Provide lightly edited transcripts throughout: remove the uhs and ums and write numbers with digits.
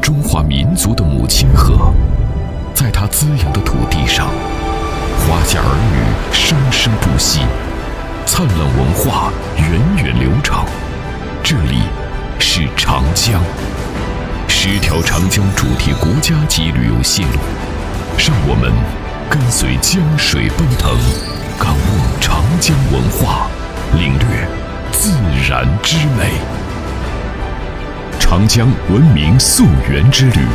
中华民族的母亲河，在它滋养的土地上，华夏儿女生生不息，灿烂文化源远流长。这里是长江，10条长江主题国家级旅游线路，让我们跟随江水奔腾，感悟长江文化，领略自然之美。长江文明溯源之旅。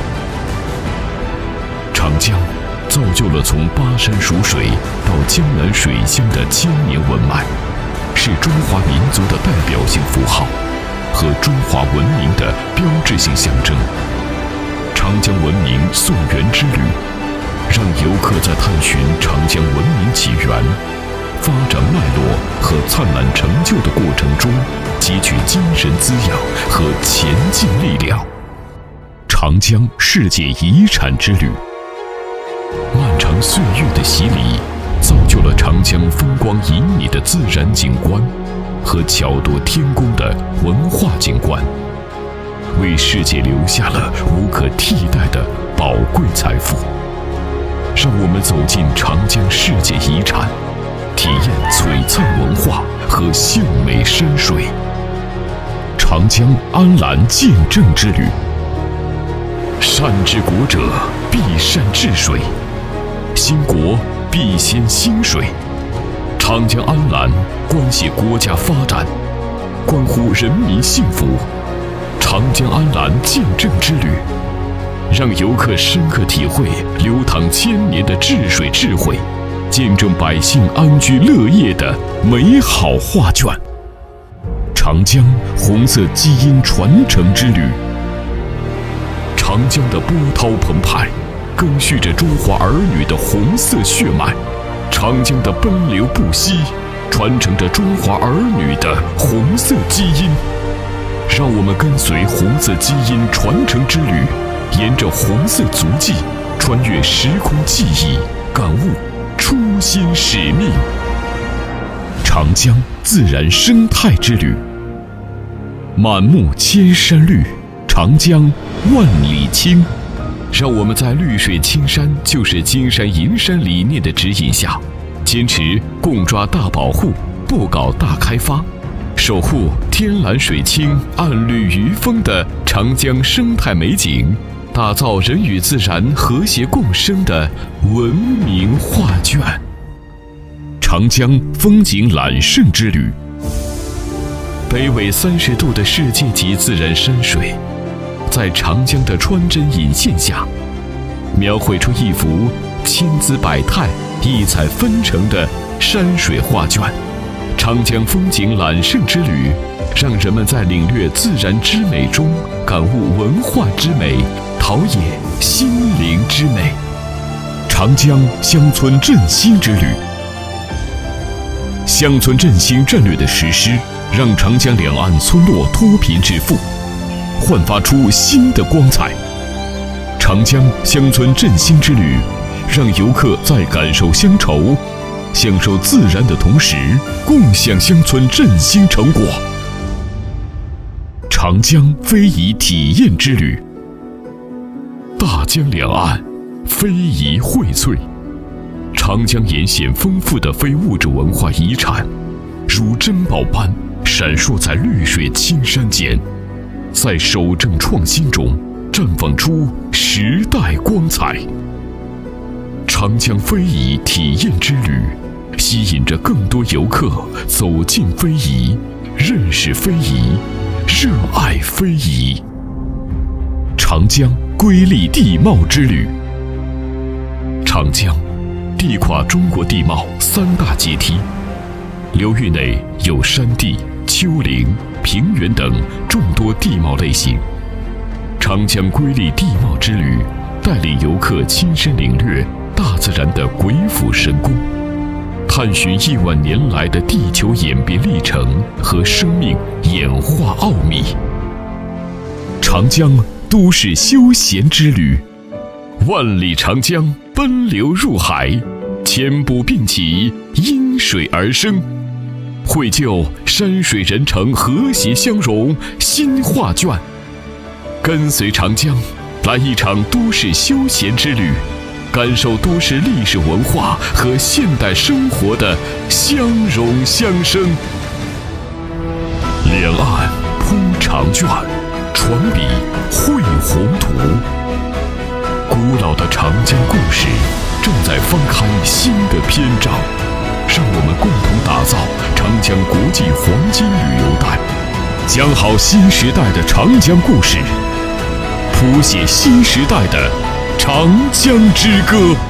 长江造就了从巴山蜀水到江南水乡的千年文脉，是中华民族的代表性符号和中华文明的标志性象征。长江文明溯源之旅，让游客在探寻长江文明起源、发展脉络和灿烂成就的过程中，汲取精神滋养和前进力量。长江世界遗产之旅。漫长岁月的洗礼，造就了长江风光旖旎的自然景观和巧夺天工的文化景观，为世界留下了无可替代的宝贵财富。让我们走进长江世界遗产，体验璀璨文化和秀美山水。长江安澜见证之旅。善治国者必善治水，兴国必先兴水。长江安澜关系国家发展，关乎人民幸福。长江安澜见证之旅，让游客深刻体会流淌千年的治水智慧，见证百姓安居乐业的美好画卷。长江红色基因传承之旅。长江的波涛澎湃，更续着中华儿女的红色血脉；长江的奔流不息，传承着中华儿女的红色基因。让我们跟随红色基因传承之旅，沿着红色足迹，穿越时空记忆，感悟初心使命。长江自然生态之旅。满目千山绿，长江万里青。让我们在绿水青山就是金山银山理念的指引下，坚持共抓大保护，不搞大开发，守护天蓝水清、岸绿鱼丰的长江生态美景，打造人与自然和谐共生的文明画卷。长江风景揽胜之旅。北纬30度的世界级自然山水，在长江的穿针引线下，描绘出一幅千姿百态、异彩纷呈的山水画卷。长江风景揽胜之旅，让人们在领略自然之美中，感悟文化之美，陶冶心灵之美。长江乡村振兴之旅。乡村振兴战略的实施，让长江两岸村落脱贫致富，焕发出新的光彩。长江乡村振兴之旅，让游客在感受乡愁、享受自然的同时，共享乡村振兴成果。长江非遗体验之旅。大江两岸非遗荟萃，长江沿线丰富的非物质文化遗产，如珍宝般闪烁在绿水青山间，在守正创新中绽放出时代光彩。长江非遗体验之旅，吸引着更多游客走进非遗，认识非遗，热爱非遗。长江瑰丽地貌之旅。长江地跨中国地貌3大阶梯，流域内有山地、丘陵、平原等众多地貌类型。长江瑰丽地貌之旅，带领游客亲身领略大自然的鬼斧神工，探寻亿万年来的地球演变历程和生命演化奥秘。长江都市休闲之旅。万里长江奔流入海，千步并起，因水而生，绘就山水人城和谐相融新画卷。跟随长江， 来一场都市休闲之旅，感受都市历史文化和现代生活的相融相生。两岸铺长卷，传笔绘宏图。古老的长江故事正在翻开新的篇章，让我们共同打造长江国际黄金旅游带，讲好新时代的长江故事，谱写新时代的长江之歌。